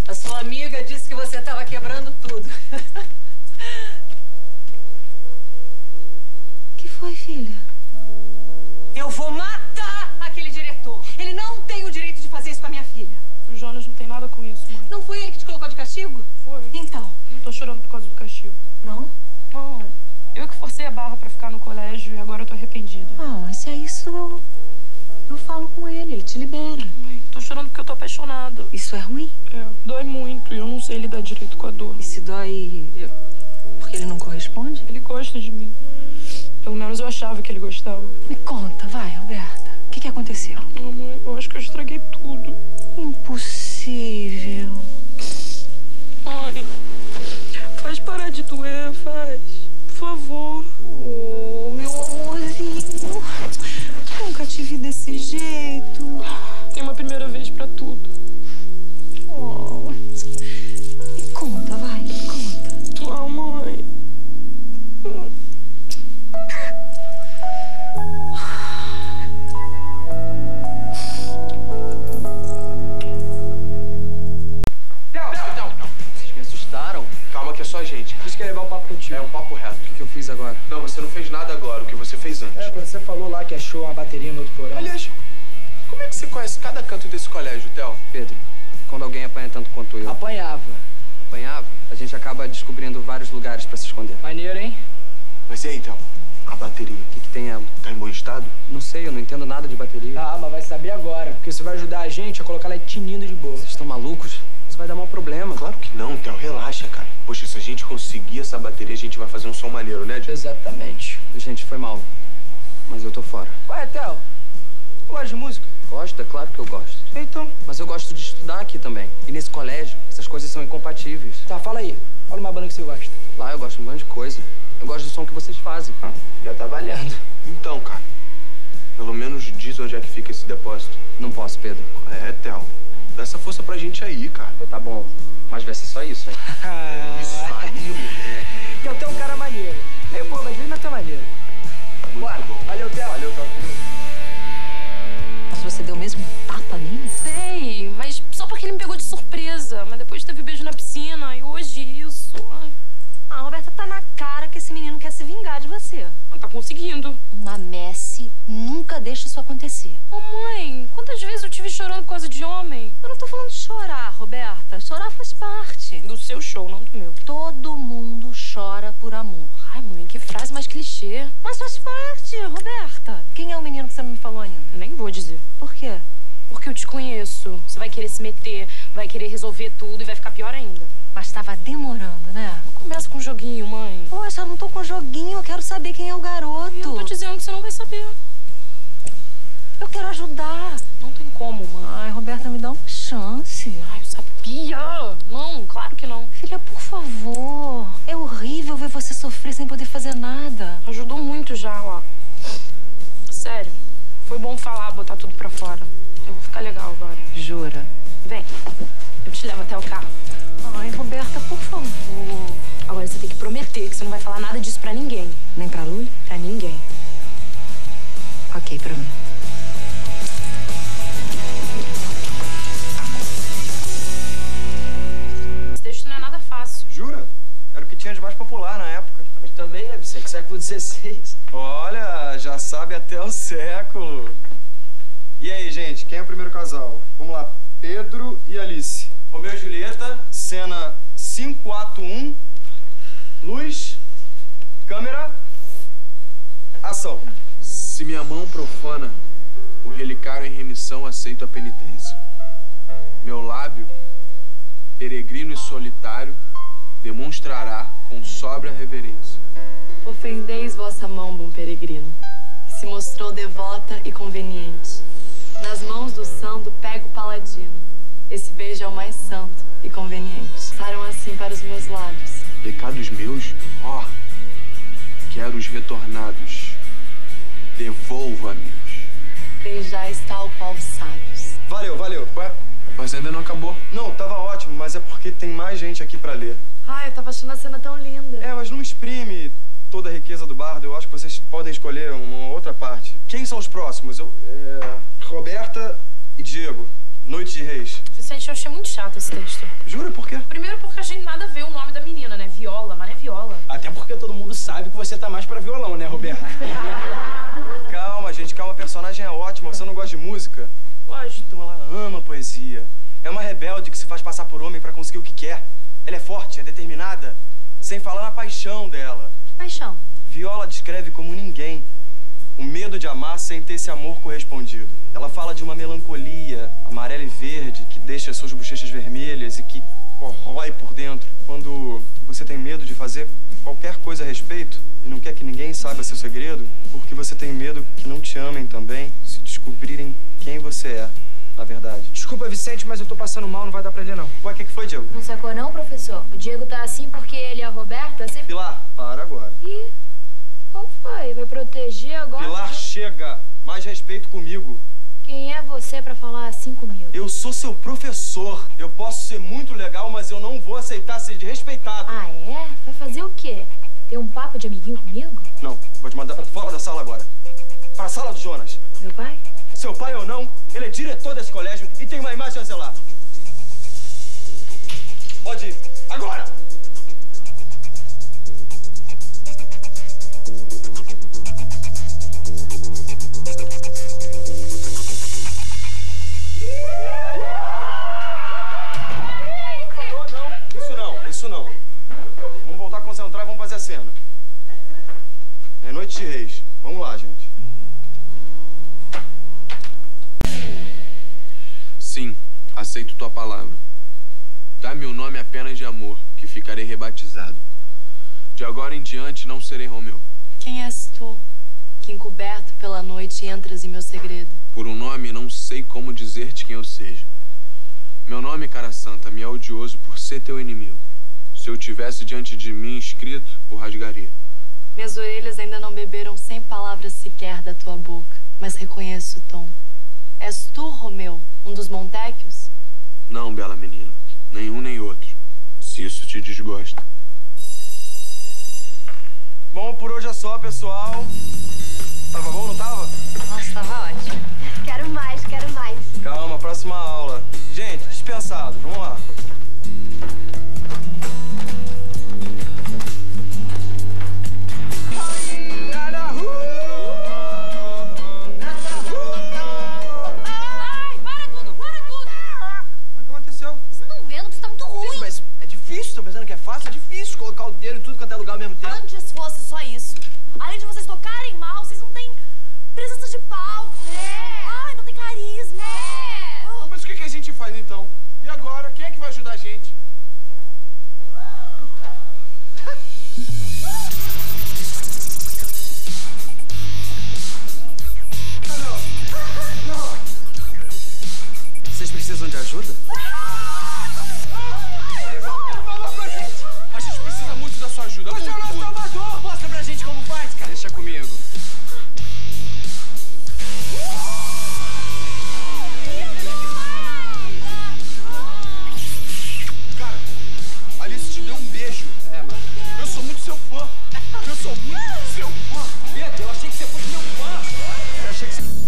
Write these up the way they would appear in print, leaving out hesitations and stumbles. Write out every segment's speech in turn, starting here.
A sua amiga disse que você estava quebrando tudo. O que foi, filha? Eu vou matar aquele diretor. Ele não tem o direito de fazer isso com a minha filha. O Jonas não tem nada com isso, mãe. Não foi ele que te colocou de castigo? Foi. Então? Não tô chorando por causa do castigo. Não? Não. Eu que forcei a barra pra ficar no colégio e agora eu tô arrependida. Ah, mas se é isso, eu falo com ele te libera. Mãe, tô chorando porque eu tô apaixonada. Isso é ruim? É, dói muito e eu não sei lidar direito com a dor. E se dói porque ele não corresponde? Ele gosta de mim. Pelo menos eu achava que ele gostava. Me conta, vai, Roberta. O que aconteceu? Mãe, eu acho que eu estraguei tudo. Impossível. Mãe, faz parar de doer, faz. Por favor. Oh, meu amorzinho. Nunca te vi desse jeito. Tem uma primeira vez pra tudo. Oh. Me conta, vai, me conta. Ah, mãe. Vocês me assustaram. Calma que é só a gente. Por isso que eu ia levar um papo contigo. É um papo reto. O que eu fiz agora? Não, você não fez nada agora, o que você fez antes. É, quando você falou lá que achou uma bateria no outro porão. Aliás, como é que você conhece cada canto desse colégio, Theo? Pedro, quando alguém apanha tanto quanto eu... Apanhava. Apanhava, a gente acaba descobrindo vários lugares pra se esconder. Maneiro, hein? Mas e aí, Theo? A bateria? O que tem ela? Tá em bom estado? Não sei, eu não entendo nada de bateria. Ah, mas vai saber agora. Porque isso vai ajudar a gente a colocar ela tinindo de boa. Vocês estão malucos? Isso vai dar mau problema. Claro que não, Theo. Relaxa, cara. Poxa, se a gente conseguir essa bateria, a gente vai fazer um som maneiro, né, Diego? Exatamente. Gente, foi mal. Mas eu tô fora. Ué, Theo, gosta de música? Gosto? É claro que eu gosto. Então. Mas eu gosto de estudar aqui também. E nesse colégio, essas coisas são incompatíveis. Tá, fala aí. Fala uma banda que você gosta. Lá eu gosto de um monte de coisa. Eu gosto do som que vocês fazem. Já tá valendo. Então, cara, pelo menos diz onde é que fica esse depósito. Não posso, Pedro. É, Theo. Dá essa força pra gente aí, cara. Tá bom. Mas vai ser só isso, hein? Isso aí, moleque. Que eu tenho um cara maneiro. Meio boa, mas bem tá maneiro. Muito Bora. bom. Valeu, Theo. Valeu, Theo. Mas você deu mesmo um tapa nele? Sei, mas só porque ele me pegou de surpresa. Mas depois teve beijo na piscina e hoje isso. Ai, Ah, Roberta, tá na cara que esse menino quer se vingar de você. não tá conseguindo. Uma Messi nunca deixa isso acontecer. Ô, mãe, quantas vezes eu te vi chorando por causa de homem? Eu não tô falando de chorar, Roberta. Chorar faz parte. Do seu show, não do meu. Todo mundo chora por amor. Ai, mãe, que frase mais clichê. Mas faz parte, Roberta. Quem é o menino que você não me falou ainda? Nem vou dizer. Por quê? Porque eu te conheço. Você vai querer se meter, vai querer resolver tudo e vai ficar pior ainda. Mas tava demorando, né? Não começa com um joguinho, mãe. Poxa, eu não tô com joguinho. Eu quero saber quem é o garoto. Eu tô dizendo que você não vai saber. Eu quero ajudar. Não tem como, mãe. Ai, Roberta, me dá uma chance. Ai, eu sabia. Não, claro que não. Filha, por favor. É horrível ver você sofrer sem poder fazer nada. Ajudou muito já, ó. Sério, foi bom falar, botar tudo pra fora. Eu vou ficar legal agora. Jura? Vem, eu te levo até o carro. Ai, Roberta, por favor. Agora você tem que prometer que você não vai falar nada disso pra ninguém. Nem pra Luli? Pra ninguém. Ok, pra mim. Esse texto não é nada fácil. Jura? Era o que tinha de mais popular na época. Mas também, né, Vicente? Século XVI. Olha, já sabe até o século. E aí, gente, quem é o primeiro casal? Vamos lá, Pedro e Alice. Romeu e Julieta, cena 5, ato 1. Luz, câmera, ação. Se minha mão profana o relicário em remissão, aceito a penitência. Meu lábio, peregrino e solitário, demonstrará com sóbria reverência. Ofendeis vossa mão, bom peregrino, que se mostrou devota e conveniente. Nas mãos do santo pego o paladino. Esse beijo é o mais santo e conveniente. Saram assim para os meus lábios. Pecados meus, ó, quero os retornados. Devolva-me-os. Beijais tal qual os sábios. Valeu, valeu. Ué, mas ainda não acabou. Não, tava ótimo, mas é porque tem mais gente aqui pra ler. Ai, eu tava achando a cena tão linda. É, mas não exprime toda a riqueza do bardo. Eu acho que vocês podem escolher uma outra parte. Quem são os próximos? Roberta e Diego. Noite de Reis. Vicente, eu achei muito chato esse texto. Jura? Por quê? Primeiro porque achei nada a ver o nome da menina, né? Viola, mas não é Viola. Até porque todo mundo sabe que você tá mais pra violão, né, Roberto? Calma, gente, calma. A personagem é ótima. Você não gosta de música? Gosto. Então ela ama poesia. É uma rebelde que se faz passar por homem pra conseguir o que quer. Ela é forte, é determinada. Sem falar na paixão dela. Que paixão? Viola descreve como ninguém o medo de amar sem ter esse amor correspondido. Ela fala de uma melancolia amarela e verde que deixa suas bochechas vermelhas e que corrói por dentro. Quando você tem medo de fazer qualquer coisa a respeito e não quer que ninguém saiba seu segredo, porque você tem medo que não te amem também, se descobrirem quem você é, na verdade. Desculpa, Vicente, mas eu tô passando mal, não vai dar pra ler, não. Ué, o que foi, Diego? Não sacou não, professor? O Diego tá assim porque ele e a Roberta sempre... Pilar, para agora. Ih, qual foi? Vai proteger agora? Pilar, chega! Mais respeito comigo. Quem é você pra falar assim comigo? Eu sou seu professor. Eu posso ser muito legal, mas eu não vou aceitar ser desrespeitado. Ah, é? Vai fazer o quê? Ter um papo de amiguinho comigo? Não, vou te mandar pra fora da sala agora. Pra sala do Jonas. Meu pai? Seu pai ou não, ele é diretor desse colégio e tem uma imagem a zelar. Pode ir. Agora! Isso não. Vamos voltar a concentrar e vamos fazer a cena. É Noite de Reis. Vamos lá, gente. Sim, aceito tua palavra. Dá-me o nome apenas de amor, que ficarei rebatizado. De agora em diante não serei Romeu. Quem és tu, que encoberto pela noite entras em meu segredo? Por um nome não sei como dizer-te quem eu seja. Meu nome, cara santa, me é odioso por ser teu inimigo. Se eu tivesse diante de mim escrito, o rasgaria. Minhas orelhas ainda não beberam 100 palavras sequer da tua boca, mas reconheço o tom. És tu, Romeu, um dos Montéquios? Não, bela menina. Nenhum nem outro. Se isso te desgosta. Bom, por hoje é só, pessoal. Tava bom, não tava? Nossa, tava ótimo. Quero mais, quero mais. Calma, próxima aula. Gente, dispensado. Vamos lá. Tô pensando que é fácil? É difícil colocar o dedo em tudo quanto é lugar ao mesmo tempo. Antes fosse só isso. Além de vocês tocarem mal, vocês não têm presença de palco. Ai, não tem carisma. Mas o que a gente faz então? E agora? Quem é que vai ajudar a gente? Vocês precisam de ajuda? A gente precisa muito da sua ajuda. Você é o nosso salvador! Mostra pra gente como faz, cara. Deixa comigo. Cara, Alice te deu um beijo. É, mas... Eu sou muito seu fã. Eu sou muito seu fã. Pedro, eu achei que você fosse meu fã. Eu achei que você...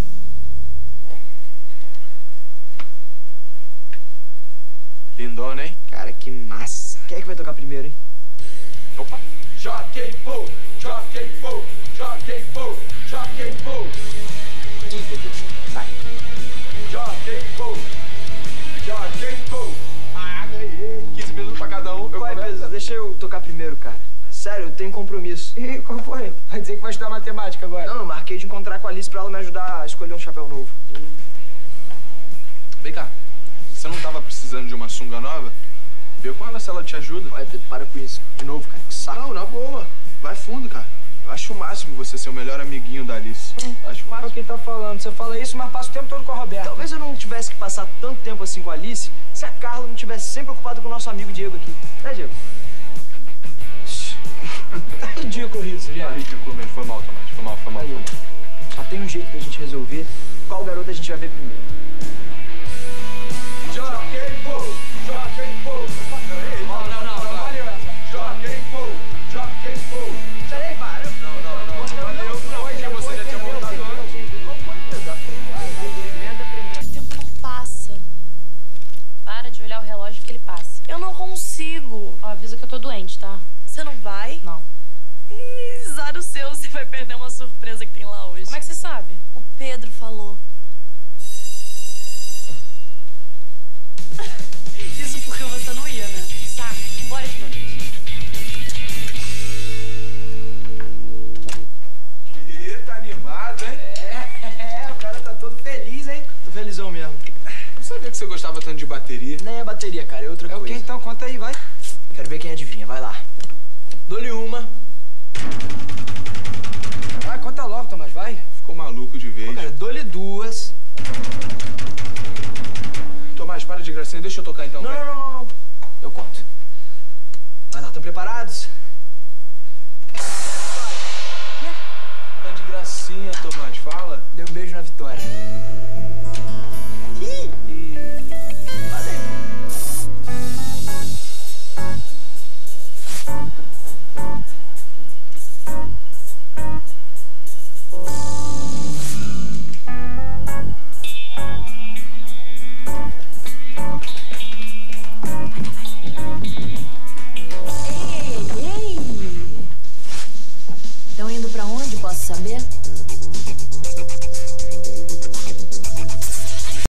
Lindona, hein? Cara, que massa. Quem é que vai tocar primeiro, hein? Opa! Jockey Pô! Jockey Pô! Jockey Pô! Jockey Pô! Sai. Jockey Pô! Jockey Pô! Ah, ganhei. 15 minutos pra cada um. Eu Vai, começo. Pedro, deixa eu tocar primeiro, cara. Sério, eu tenho compromisso. E qual foi? Vai dizer que vai estudar matemática agora. Não, eu marquei de encontrar com a Alice pra ela me ajudar a escolher um chapéu novo. Vem cá. Você não tava precisando de uma sunga nova? Vê com ela se ela te ajuda. Vai, Pedro, para com isso. De novo, cara, que saco. Não, na boa. Vai fundo, cara. Eu acho o máximo você ser o melhor amiguinho da Alice. Acho o Olha máximo. quem tá falando. Você fala isso, mas passa o tempo todo com a Roberta. Talvez eu não tivesse que passar tanto tempo assim com a Alice se a Carla não tivesse sempre ocupada com o nosso amigo Diego aqui. Né, Diego? Tá ridículo isso, Tá gente. ridículo mesmo. Foi mal, Tomás. Foi mal, foi mal, Aí, foi mal. só tem um jeito pra gente resolver qual garota a gente vai ver primeiro. Jockey Pô! Jockey Pô! Não, valeu essa. Jockey Pô! Jockey Pô! Peraí, para. Não, valeu. Hoje você já tinha montado antes. O tempo não passa. ele passe. Eu não consigo. Ó, avisa que eu tô doente, tá? Você não vai? Não. Ih, azar o seu, você vai perder uma surpresa que tem lá hoje. Como é que você sabe? O Pedro falou. Isso porque você não ia, né? Saco, bora de noite. Ih, tá animado, hein? O cara tá todo feliz, hein? Tô felizão mesmo. Não sabia que você gostava tanto de bateria. Nem é bateria, cara, é outra coisa. É o que então? Conta aí, vai. Quero ver quem adivinha, vai lá. Dou-lhe uma. Vai, conta logo, Tomás, vai. Ficou maluco de vez. Pô, cara, dou-lhe duas. Tomás, para de gracinha, deixa eu tocar então. vai. Não. Eu conto. Vai lá, estão preparados? Para de gracinha, Tomás, fala. Dei um beijo na Vitória. Valeu. Estão indo pra onde, posso saber?